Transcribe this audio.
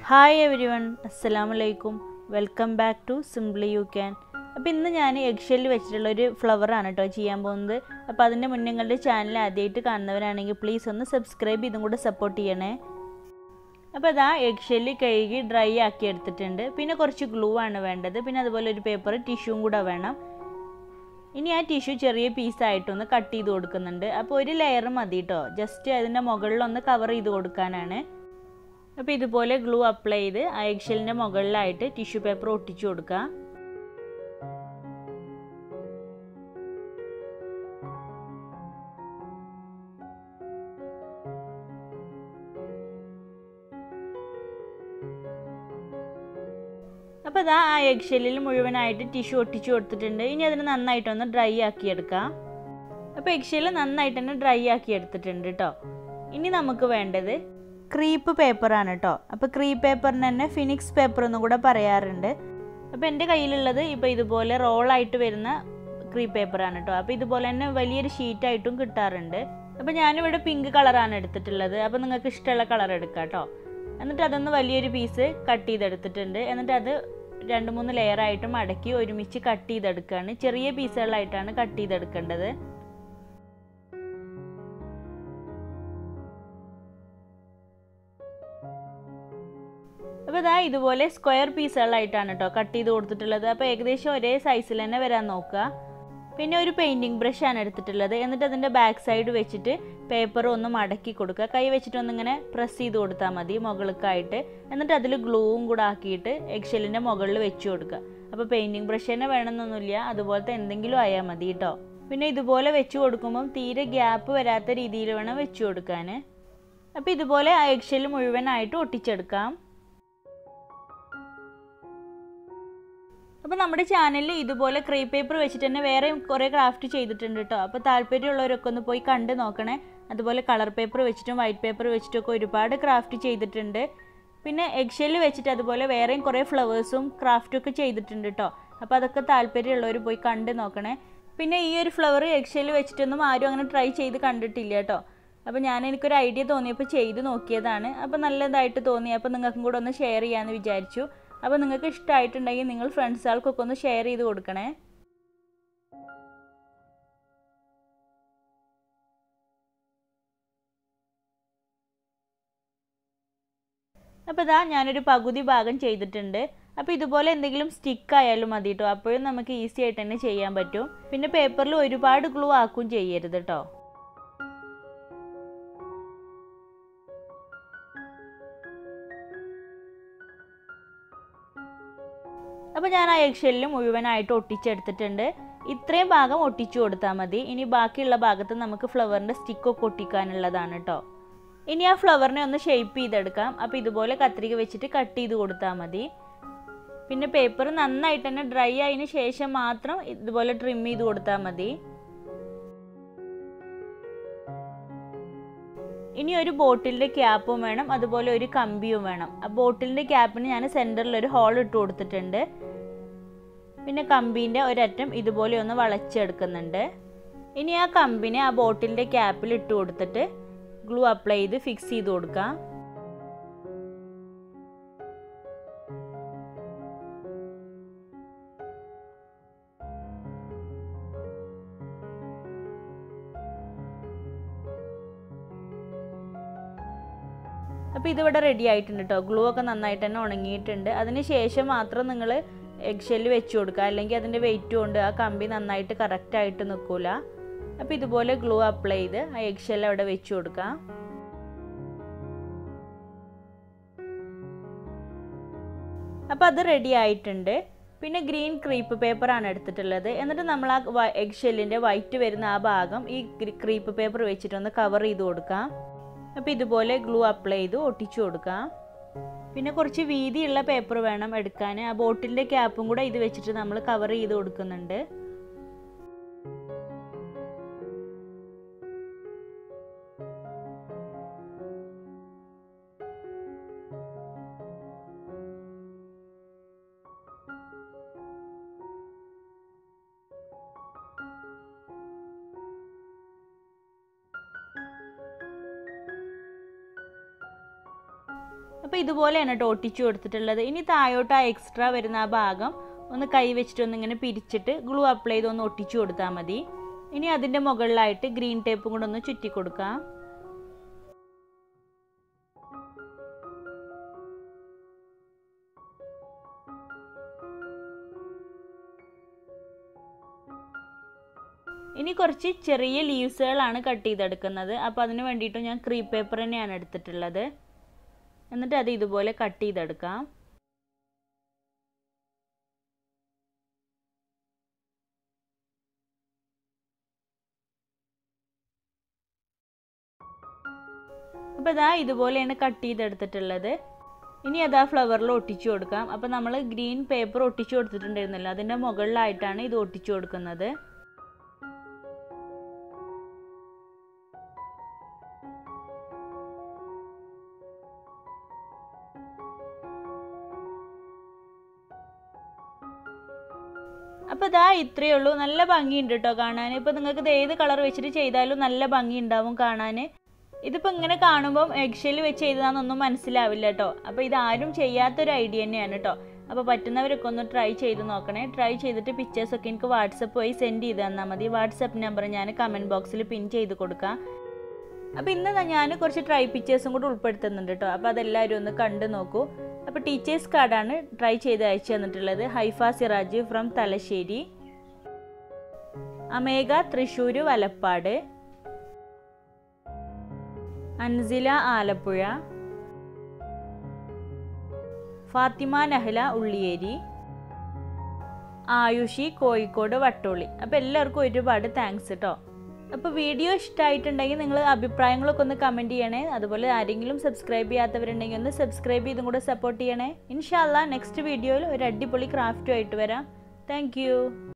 Hi everyone, Assalamualaikum. Welcome back to Simply You Can. അപ്പോൾ ഇന്ന് ഞാൻ എഗ്ഷെൽ വെച്ചിട്ടുള്ള ഒരു ഫ്ലവർ ആണ് ട്ടോ ചെയ്യാൻ പോകുന്നത്. അപ്പോൾ അതിന്റെ മുന്നേ നിങ്ങളുടെ ചാനൽ ആദ്യമായിട്ട് കാണുന്നവരാണെങ്കിൽ പ്ലീസ് ഒന്ന് സബ്സ്ക്രൈബ് ചെയ്തും കൂടി സപ്പോർട്ട് ചെയ്യണേ. അപ്പോൾ ദാ എഗ്ഷെൽ കഴുകി ഡ്രൈ ആക്കി എടുത്തിട്ടുണ്ട്. പിന്നെ കുറച്ച് ഗ്ലൂ ആണ് വേണ്ടത്. പിന്നെ അതുപോലെ ഒരു പേപ്പർ ടിഷ്യൂം കൂടി വേണം. ഇനി ആ ടിഷ്യൂ ചെറിയ പീസ് ആയിട്ടൊന്ന് കട്ട് ചെയ്ത് കൊടുക്കുന്നുണ്ട്. അപ്പോൾ ഒരു ലെയർ മതി ട്ടോ. ജസ്റ്റ് അതിന്റെ മുകളിൽ ഒന്ന് കവർ ചെയ്ത് കൊടുക്കാനാണ്. അപ്പോൾ ഇതുപോലെ ഗ്ലൂ അപ്ലൈ ചെയ്ത് ആ എഗ്ഷെല്ലിന്റെ മുകളിലായിട്ട് ടിഷ്യൂ പേപ്പർ ഒട്ടിച്ചു കൊടുക്കുക. അപ്പോൾ ദാ ആ എഗ്ഷെല്ലിൽ മുഴുവനായിട്ട് ടിഷ്യൂ ഒട്ടിച്ചു കൊടുത്തിട്ടുണ്ട്. ഇനി അതിനെ നന്നായിട്ടൊന്ന് ഡ്രൈ ആക്കി എടുക്കാം. അപ്പോൾ എഗ്ഷെല്ല് നന്നായിട്ട് തന്നെ ഡ്രൈ ആക്കി എടുത്തിട്ടുണ്ട് ട്ടോ. ഇനി നമുക്ക് വേണ്ടത് ക്രീപ്പ് പേപ്പർ ആണ് ട്ടോ. അപ്പോൾ ക്രീപ്പ് പേപ്പറിന് തന്നെ ഫിനിക്സ് പേപ്പർ എന്നും കൂടെ പറയാറുണ്ട്. അപ്പോൾ എൻ്റെ കയ്യിലുള്ളത് ഇപ്പോൾ ഇതുപോലെ റോൾ ആയിട്ട് വരുന്ന ക്രീപ്പ് പേപ്പർ ആണ് ട്ടോ. അപ്പോൾ ഇതുപോലെ തന്നെ വലിയൊരു ഷീറ്റ് ആയിട്ടും കിട്ടാറുണ്ട്. അപ്പോൾ ഞാനിവിടെ പിങ്ക് കളറാണ് എടുത്തിട്ടുള്ളത്. അപ്പോൾ നിങ്ങൾക്ക് ഇഷ്ടമുള്ള കളർ എടുക്കാം ട്ടോ. എന്നിട്ട് അതൊന്ന് വലിയൊരു പീസ് കട്ട് ചെയ്തെടുത്തിട്ടുണ്ട്. എന്നിട്ട് അത് 2-3 ലെയർ ആയിട്ട് മടക്കി ഒരുമിച്ച് കട്ട് ചെയ്തെടുക്കുകയാണ്. ചെറിയ പീസുകളായിട്ടാണ് കട്ട് ചെയ്തെടുക്കേണ്ടത്. അപ്പോൾ ഇതാ ഇതുപോലെ സ്ക്വയർ പീസുകളായിട്ടാണ് ട്ടോ കട്ട് ചെയ്ത് കൊടുത്തിട്ടുള്ളത്. അപ്പോൾ ഏകദേശം ഒരേ സൈസിൽ തന്നെ വരാൻ നോക്കുക. പിന്നെ ഒരു പെയിൻറ്റിങ് ബ്രഷ് ആണ് എടുത്തിട്ടുള്ളത്. എന്നിട്ട് അതിൻ്റെ ബാക്ക് സൈഡ് വെച്ചിട്ട് പേപ്പർ ഒന്ന് മടക്കി കൊടുക്കുക. കൈ വെച്ചിട്ട് ഒന്നിങ്ങനെ പ്രസ് ചെയ്ത് കൊടുത്താൽ മതി മുകൾക്കായിട്ട്. എന്നിട്ട് അതിൽ ഗ്ലൂവും കൂടെ ആക്കിയിട്ട് എഗ്ഷെല്ലിൻ്റെ മുകളിൽ വെച്ച് കൊടുക്കുക. അപ്പോൾ പെയിൻറ്റിങ് ബ്രഷ് തന്നെ വേണമെന്നൊന്നുമില്ല, അതുപോലത്തെ എന്തെങ്കിലും ആയാൽ മതി കേട്ടോ. പിന്നെ ഇതുപോലെ വെച്ച് കൊടുക്കുമ്പം തീരെ ഗ്യാപ്പ് വരാത്ത രീതിയിൽ വേണം വെച്ച് കൊടുക്കാൻ. അപ്പോൾ ഇതുപോലെ ആ എഗ്ഷെല്ല് മുഴുവനായിട്ട് ഒട്ടിച്ചെടുക്കാം. അപ്പോൾ നമ്മുടെ ചാനലിൽ ഇതുപോലെ ക്രീപ്പ് പേപ്പർ വെച്ചിട്ട് തന്നെ വേറെ കുറേ ക്രാഫ്റ്റ് ചെയ്തിട്ടുണ്ട് കേട്ടോ. അപ്പോൾ താല്പര്യമുള്ളവരൊക്കെ ഒന്ന് പോയി കണ്ട് നോക്കണേ. അതുപോലെ കളർ പേപ്പർ വെച്ചിട്ടും വൈറ്റ് പേപ്പർ വെച്ചിട്ടൊക്കെ ഒരുപാട് ക്രാഫ്റ്റ് ചെയ്തിട്ടുണ്ട്. പിന്നെ എഗ്ഷെല്ല് വെച്ചിട്ട് അതുപോലെ വേറെയും കുറേ ഫ്ലവേഴ്സും ക്രാഫ്റ്റൊക്കെ ചെയ്തിട്ടുണ്ട് കേട്ടോ. അപ്പോൾ അതൊക്കെ താല്പര്യമുള്ളവർ പോയി കണ്ട് നോക്കണേ. പിന്നെ ഈ ഒരു ഫ്ലവർ എഗ്ഷെല്ല് വെച്ചിട്ടൊന്നും ആരും അങ്ങനെ ട്രൈ ചെയ്ത് കണ്ടിട്ടില്ല കേട്ടോ. അപ്പോൾ എനിക്കൊരു ഐഡിയ തോന്നിയപ്പോൾ ചെയ്ത് നോക്കിയതാണ്. അപ്പോൾ നല്ലതായിട്ട് തോന്നി. അപ്പോൾ നിങ്ങൾക്കും കൂടെ ഒന്ന് ഷെയർ ചെയ്യാമെന്ന് വിചാരിച്ചു. അപ്പോൾ നിങ്ങൾക്ക് ഇഷ്ടമായിട്ടുണ്ടെങ്കിൽ നിങ്ങൾ ഫ്രണ്ട്സുകൾക്കൊക്കെ ഒന്ന് ഷെയർ ചെയ്ത് കൊടുക്കണേ. അപ്പോൾ ഇതാ ഞാനൊരു പകുതി ഭാഗം ചെയ്തിട്ടുണ്ട്. അപ്പോൾ ഇതുപോലെ എന്തെങ്കിലും സ്റ്റിക്ക് ആയാലും മതി കേട്ടോ. അപ്പോഴും നമുക്ക് ഈസി ആയിട്ട് തന്നെ ചെയ്യാൻ പറ്റും. പിന്നെ പേപ്പറിൽ ഒരുപാട് ഗ്ലൂ ആക്കും ചെയ്യരുത് കേട്ടോ. അപ്പോൾ ഞാൻ ആ എഗ്ഷെല്ലിൽ മുഴുവനായിട്ട് ഒട്ടിച്ചെടുത്തിട്ടുണ്ട്. ഇത്രയും ഭാഗം ഒട്ടിച്ചു കൊടുത്താൽ മതി. ഇനി ബാക്കിയുള്ള ഭാഗത്ത് നമുക്ക് ഫ്ലവറിൻ്റെ സ്റ്റിക്കൊക്കെ ഒട്ടിക്കാനുള്ളതാണ് കേട്ടോ. ഇനി ആ ഫ്ലവറിനെ ഒന്ന് ഷേപ്പ് ചെയ്തെടുക്കാം. അപ്പോൾ ഇതുപോലെ കത്രിക വെച്ചിട്ട് കട്ട് ചെയ്ത് കൊടുത്താൽ മതി. പിന്നെ പേപ്പർ നന്നായിട്ട് തന്നെ ഡ്രൈ ആയതിനു ശേഷം മാത്രം ഇതുപോലെ ട്രിം ചെയ്ത് കൊടുത്താൽ മതി. ഇനി ഒരു ബോട്ടിലിൻ്റെ ക്യാപ്പും വേണം, അതുപോലെ ഒരു കമ്പിയും വേണം. ആ ബോട്ടിലിൻ്റെ ക്യാപ്പിന് ഞാൻ സെൻറ്ററിൽ ഒരു ഹോൾ ഇട്ട് കൊടുത്തിട്ടുണ്ട്. പിന്നെ കമ്പീൻ്റെ ഒരറ്റം ഇതുപോലെ ഒന്ന് വളച്ചെടുക്കുന്നുണ്ട്. ഇനി ആ കമ്പിനെ ആ ബോട്ടിലിൻ്റെ ക്യാപ്പിൽ ഇട്ട് കൊടുത്തിട്ട് ഗ്ലൂ അപ്ലൈ ചെയ്ത് ഫിക്സ് ചെയ്ത് കൊടുക്കാം. അപ്പോൾ ഇതിവിടെ റെഡി ആയിട്ടുണ്ട് കേട്ടോ. ഗ്ലൂ ഒക്കെ നന്നായിട്ട് തന്നെ ഉണങ്ങിയിട്ടുണ്ട്. അതിന് ശേഷം മാത്രം നിങ്ങൾ എഗ്ഷെല്ല് വെച്ച് കൊടുക്കുക. അല്ലെങ്കിൽ അതിൻ്റെ വെയിറ്റ് കൊണ്ട് ആ കമ്പി നന്നായിട്ട് കറക്റ്റായിട്ട് നിൽക്കില്ല. അപ്പോൾ ഇതുപോലെ ഗ്ലൂ അപ്ലൈ ചെയ്ത് ആ എഗ്ഷെല്ല് അവിടെ വെച്ച് കൊടുക്കാം. അപ്പോൾ അത് റെഡി ആയിട്ടുണ്ട്. പിന്നെ ഗ്രീൻ ക്രീപ്പ് പേപ്പറാണ് എടുത്തിട്ടുള്ളത്. എന്നിട്ട് നമ്മൾ ആ എഗ്ഷെല്ലിൻ്റെ വൈറ്റ് വരുന്ന ആ ഭാഗം ഈ ക്രീപ്പ് പേപ്പർ വെച്ചിട്ടൊന്ന് കവർ ചെയ്ത് കൊടുക്കാം. അപ്പോൾ ഇതുപോലെ ഗ്ലൂ അപ്ലൈ ചെയ്ത് ഒട്ടിച്ചു കൊടുക്കാം. പിന്നെ കുറച്ച് വീതിയുള്ള പേപ്പർ വേണം എടുക്കാൻ. ആ ബോട്ടിലിൻ്റെ ക്യാപ്പും കൂടെ ഇത് വെച്ചിട്ട് നമ്മൾ കവർ ചെയ്ത് കൊടുക്കുന്നുണ്ട്. അപ്പോൾ ഇതുപോലെയാണ് കേട്ടോ ഒട്ടിച്ചു കൊടുത്തിട്ടുള്ളത്. ഇനി താഴോട്ട് ആ എക്സ്ട്രാ വരുന്ന ആ ഭാഗം ഒന്ന് കൈ വെച്ചിട്ട് ഒന്നിങ്ങനെ പിരിച്ചിട്ട് ഗ്ലൂ അപ്ലൈ ചെയ്ത് ഒന്ന് ഒട്ടിച്ചു കൊടുത്താൽ മതി. ഇനി അതിൻ്റെ മുകളിലായിട്ട് ഗ്രീൻ ടേപ്പും കൂടെ ഒന്ന് ചുറ്റി കൊടുക്കാം. ഇനി കുറച്ച് ചെറിയ ലീവ്സുകളാണ് കട്ട് ചെയ്തെടുക്കുന്നത്. അപ്പോൾ അതിന് വേണ്ടിയിട്ട് ഞാൻ ക്രീപ്പ് പേപ്പർ തന്നെയാണ് എടുത്തിട്ടുള്ളത്. എന്നിട്ട് അത് ഇതുപോലെ കട്ട് ചെയ്തെടുക്കാം. അപ്പോൾ ഇതാ ഇതുപോലെയാണ് കട്ട് ചെയ്തെടുത്തിട്ടുള്ളത്. ഇനി അത് ആ ഫ്ലവറിൽ ഒട്ടിച്ചു കൊടുക്കാം. അപ്പോൾ നമ്മൾ ഗ്രീൻ പേപ്പർ ഒട്ടിച്ചു കൊടുത്തിട്ടുണ്ടായിരുന്നല്ലോ, അതിൻ്റെ മുകളിലായിട്ടാണ് ഇത് ഒട്ടിച്ചു കൊടുക്കുന്നത്. അപ്പോൾ ഇതാ ഇത്രയേ ഉള്ളൂ. നല്ല ഭംഗിയുണ്ട് കേട്ടോ കാണാൻ. ഇപ്പോൾ നിങ്ങൾക്ക് ഇത് ഏത് കളർ വെച്ചിട്ട് ചെയ്താലും നല്ല ഭംഗി ഉണ്ടാവും കാണാൻ. ഇതിപ്പോൾ ഇങ്ങനെ കാണുമ്പം എഗ്ഷെൽ വെച്ച് ചെയ്തതാണെന്നൊന്നും മനസ്സിലാവില്ല കേട്ടോ. അപ്പോൾ ഇതാരും ചെയ്യാത്തൊരു ഐഡിയ തന്നെയാണ് കേട്ടോ. അപ്പോൾ പറ്റുന്നവരൊക്കെ ഒന്ന് ട്രൈ ചെയ്ത് നോക്കണേ. ട്രൈ ചെയ്തിട്ട് പിക്ചേഴ്സൊക്കെ എനിക്ക് വാട്സപ്പ് വഴി സെൻഡ് ചെയ്ത് തന്നാൽ മതി. വാട്സപ്പ് നമ്പർ ഞാൻ കമൻറ്റ് ബോക്സിൽ പിൻ ചെയ്ത് കൊടുക്കാം. അപ്പോൾ ഇന്ന് ഞാൻ കുറച്ച് ട്രൈ പിക്ചേഴ്സും കൂടി ഉൾപ്പെടുത്തുന്നുണ്ട് കേട്ടോ. അപ്പോൾ അതെല്ലാവരും ഒന്ന് കണ്ടു നോക്കൂ. അപ്പോൾ ടീച്ചേഴ്സ് കാർഡാണ് ട്രൈ ചെയ്ത് അയച്ചു തന്നിട്ടുള്ളത്. ഹൈഫ സിറാജ് ഫ്രം തലശ്ശേരി, അമേഘ തൃശ്ശൂർ വലപ്പാട്, അൻസില ആലപ്പുഴ, ഫാത്തിമ നഹ്ല ഉള്ളിയേരി, ആയുഷി കോഴിക്കോട് വട്ടോളി. അപ്പോൾ എല്ലാവർക്കും ഒരുപാട് താങ്ക്സ് കേട്ടോ. അപ്പോൾ വീഡിയോ ഇഷ്ടമായിട്ടുണ്ടെങ്കിൽ നിങ്ങൾ അഭിപ്രായങ്ങളൊക്കെ ഒന്ന് കമൻറ്റ് ചെയ്യണേ. അതുപോലെ ആരെങ്കിലും സബ്സ്ക്രൈബ് ചെയ്യാത്തവരുണ്ടെങ്കിൽ ഒന്ന് സബ്സ്ക്രൈബ് ചെയ്തും കൂടെ സപ്പോർട്ട് ചെയ്യണേ. ഇൻഷാ അല്ലാ നെക്സ്റ്റ് വീഡിയോയിൽ ഒരു അടിപൊളി ക്രാഫ്റ്റുമായിട്ട് വരാം. താങ്ക്